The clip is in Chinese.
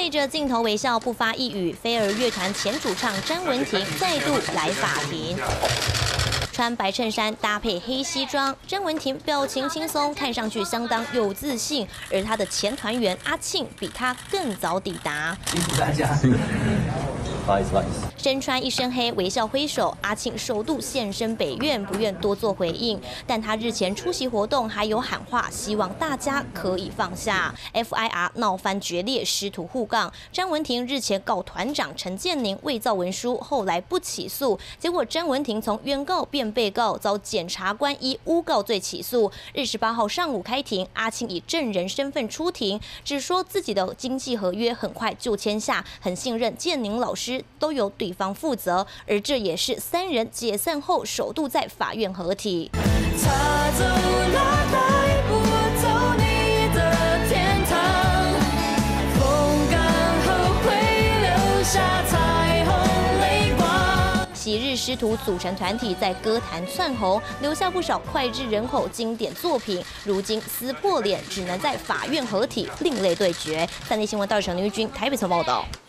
对着镜头微笑不发一语，飞儿乐团前主唱詹雯婷再度来法庭。 穿白衬衫搭配黑西装，詹雯婷表情轻松，看上去相当有自信。而她的前团员阿庆比她更早抵达。 辛苦大家，不好意思，不好意思。 身穿一身黑，微笑挥手。阿庆首度现身北院，不愿多做回应，但他日前出席活动还有喊话，希望大家可以放下。FIR 闹翻决裂，师徒互杠。詹雯婷日前告团长陈建宁伪造文书，后来不起诉，结果詹雯婷从原告变被告，遭检察官依诬告罪起诉。日18号上午开庭，阿庆以证人身份出庭，只说自己的经纪合约很快就签下，很信任建宁老师，都由对方负责。而这也是三人解散后首度在法院合体。 他走了，带不走你的天堂，风干后会留下彩虹泪光。 昔日师徒组成团体，在歌坛窜红，留下不少脍炙人口经典作品。如今撕破脸，只能在法院合体，另类对决。3立新闻道成刘玉君台北曾报道。